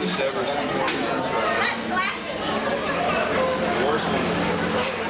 This Everest is 20 minutes right now. The worst one is this.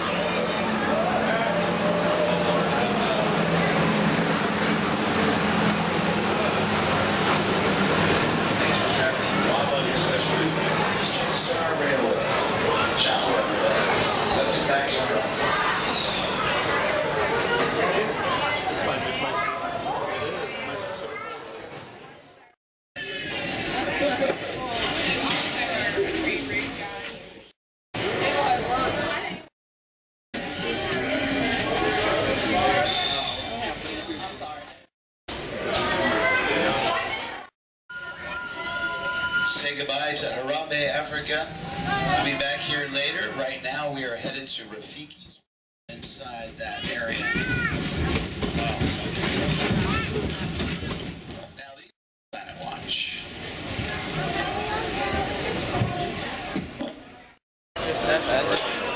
Say goodbye to Harambe, Africa. We'll be back here later. Right now we are headed to Rafiki's inside that area. Now these Planet Watch. It's that bad.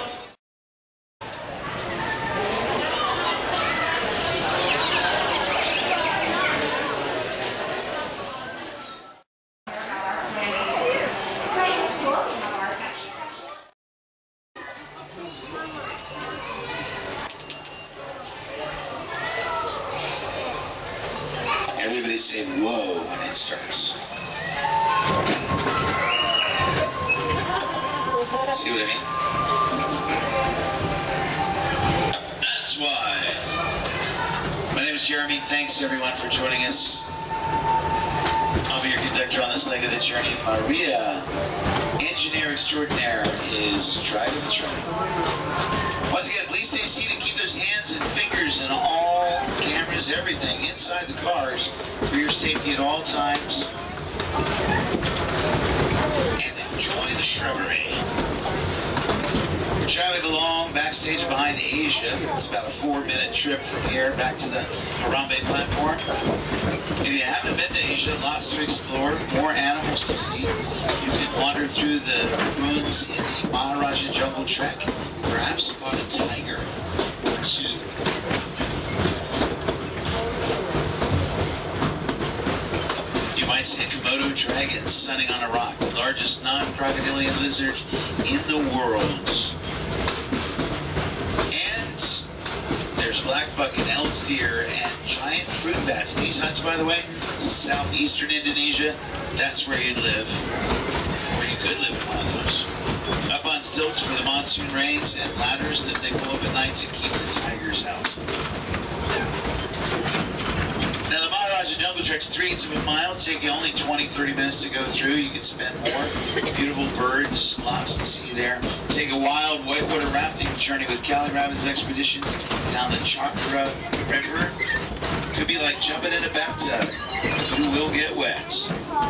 Everybody say whoa when it starts. See what I mean? That's why. My name is Jeremy. Thanks everyone for joining us. I'll be your conductor on this leg of the journey. Maria, engineer extraordinaire, is driving the truck. Once again, please stay seated. Keep those hands and fingers and all cameras, everything inside the cars for your safety at all times. And enjoy the shrubbery. We're traveling along backstage behind Asia. It's about a 4-minute trip from here back to the Harambe platform. If you haven't been to Asia, lots to explore, more animals to see. You can wander through the ruins in the Maharaja Jungle Trek, perhaps spot a tiger or two. You might see a Komodo dragon sunning on a rock, the largest non-crocodilian lizard in the world. There's blackbuck and Elk's deer and giant fruit bats. These hunts, by the way, southeastern Indonesia, that's where you'd live. Or you could live in one of those. Up on stilts for the monsoon rains and ladders that they pull up at night to keep the tigers out. Now the Maharaja Jungle Trek's 3/8 of a mile. Take you only 20-30 minutes to go through. You can spend more. Beautiful birds, lots to see there. Take a wild whitewater rafting journey with Cali Rapids Expeditions down the Chakra River. Could be like jumping in a bathtub. You will get wet.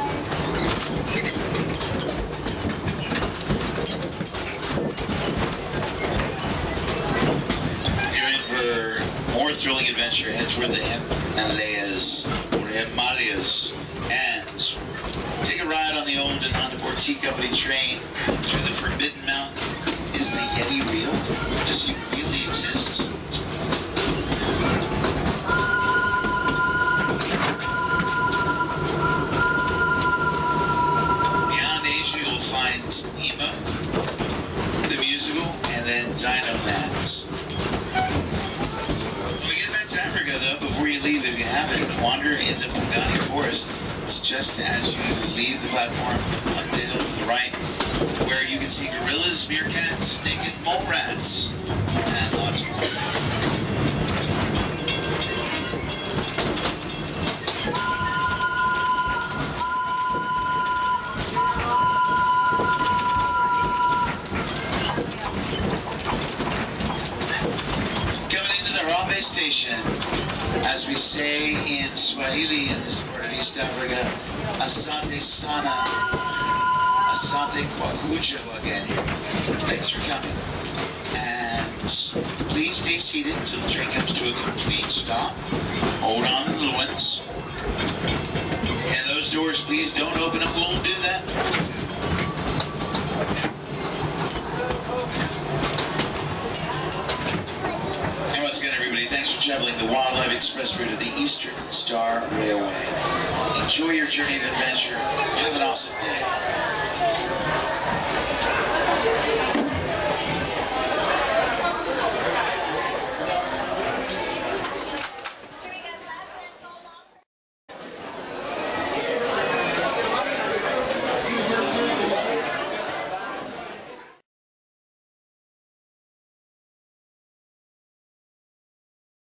You're in for more thrilling adventure. Head toward the Himalayas, and take a ride on the old Anandapur Tea Company train through the Forbidden Mountain. Is the Yeti real? Does he really exist? Beyond Asia, you'll find Nemo, the musical, and then Dinoland. When we get back to Africa, though, before you leave, if you haven't, wander into Pangani Forest. It's just as you leave the platform up the hill to the right, where you can see gorillas, meerkats, naked mole rats, and lots more. Coming into the Harambe station, as we say in Swahili in this part of East Africa, Asante Sana, Asante Kwakuja again. Thanks for coming. And please stay seated until the train comes to a complete stop. Hold on to the little ones. And those doors, please don't open them. We'll do that. And once again, everybody, thanks. Thanks for traveling the Wildlife Express route of the Eastern Star Railway. Enjoy your journey of adventure. Have an awesome day.